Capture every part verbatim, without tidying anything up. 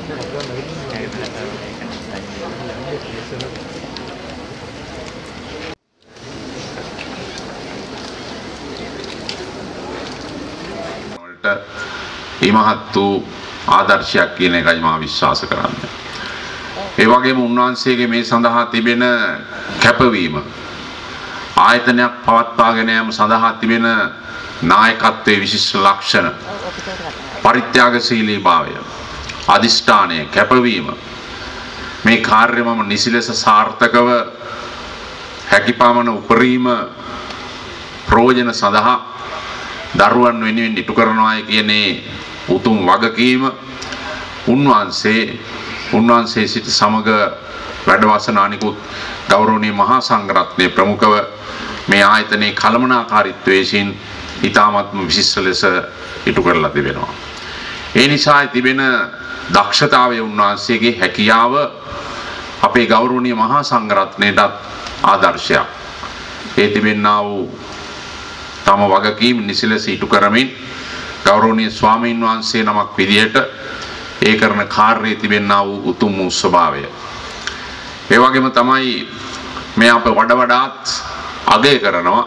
ඉමහත් වූ ආදර්ශයක් කියන එකයි මා විශ්වාස කරන්නේ. ඒ වගේම උන්වහන්සේගේ මේ සඳහා තිබෙන කැපවීම ආයතනයක් පවත්වාගෙන යාම සඳහා තිබෙන නායකත්වයේ විශිෂ්ට ලක්ෂණ පරිත්‍යාගශීලී භාවය අදිෂ්ඨානය කැපවීම මේ කාර්ය මම නිසිලෙස සාර්ථකව හැකියපමණ උපරිම ප්‍රයෝජන සඳහා දරුවන් වෙනුවෙන් ඉටු කරනවායි කියන්නේ උතුම් වගකීම උන්වහන්සේ උන්වහන්සේ සිට සමග වැඩවසන අනිකුත් ගෞරවනීය මහා සංඝරත්නයේ ප්‍රමුඛව මේ ආයතනයේ කළමනාකාරීත්වයෙන් ඊ타මත්ම විශිෂ්ට ලෙස ඉටු කරලා තිබෙනවා. ඒ නිසා තිබෙන දක්ෂතාවය උන්වහන්සේගේ හැකියාව අපේ ගෞරවනීය මහා සංඝරත්නයටත් ආදර්ශයක්. ඒ තිබෙනා වූ තම වගකීම් නිසිලෙස ඉටු කරමින් ගෞරවනීය ස්වාමීන් වහන්සේ නමක් විදියට ඒ කරන කාර්යයේ තිබෙනා වූ උතුම් වූ ස්වභාවය. ඒ වගේම තමයි මේ අප වඩ වඩාත් අගය කරනවා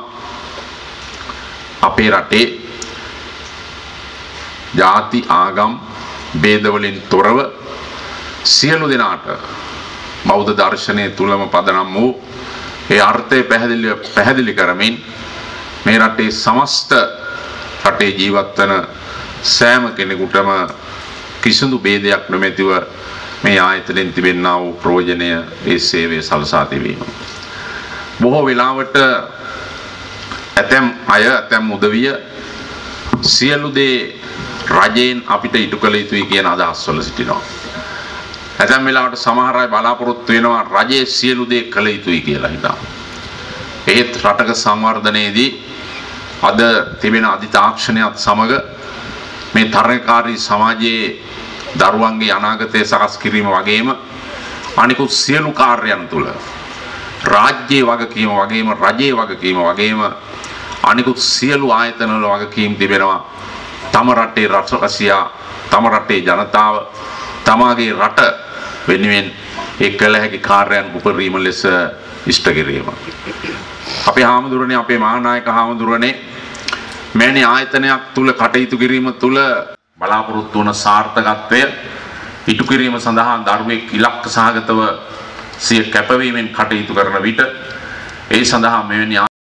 අපේ රටේ ಜಾති ආගම් ભેද වලින් තොරව සියලු දෙනාට බෞද්ධ දර්ශනය තුලම පදනම් වූ ඒ අර්ථය පැහැදිලි පැහැදිලි කරමින් මේ රටේ සමස්ත රටේ ජීවත් වන සෑම කෙනෙකුටම කිසිදු ભેදයක් නොමැතිව මේ ආයතනයෙන් තිබෙනා වූ ප්‍රයෝජනය ඒ සේවය සලසා තිබීම. බොහෝ වෙලාවට ඇතැම් අය ඇතැම් උදවිය සියලු දේ රජයෙන් අපිට ඉටු කළ යුතුයි කියන අදහස්වල සිටිනවා. ඇතැම් වෙලාවට සමහර අය බලාපොරොත්තු වෙනවා රජයේ සියලු දේ කළ යුතුයි කියලා හිතා. ඒත් රටක සංවර්ධනයේදී අද තිබෙන අධිතාක්ෂණයත් සමග මේ තරගකාරී සමාජයේ දරුවන්ගේ අනාගතය සකස් කිරීම වගේම අනිකුත් සියලු කාර්යයන් තුළ රාජ්‍යයේ වගකීම වගේම රජයේ වගකීම වගේම අනිකුත් සියලු ආයතනවල වගකීම් තිබෙනවා. තම රටේ රටවැසියා තම රටේ ජනතාව තමාගේ රට වෙනුවෙන් ඒ කළ හැකි කාර්යයන් උපරිම ලෙස ඉෂ්ට කිරීම. අපේ හාමුදුරනේ අපේ මහානායක හාමුදුරනේ මෙවැනි ආයතනයක් තුල කටයුතු කිරීම තුල බලාපොරොත්තු වන සාර්ථකත්වය ඉටු කිරීම සඳහා දරුවෙක් ඉලක්ක සහගතව සිය කැපවීමෙන් කටයුතු කරන විට ඒ සඳහා මෙවැනි